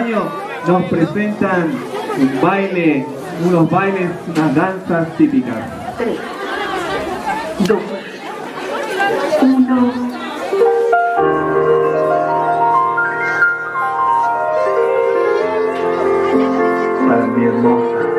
años nos presentan un baile, unos bailes, unas danzas típicas. 3, 2, 1. Para mi hermosa.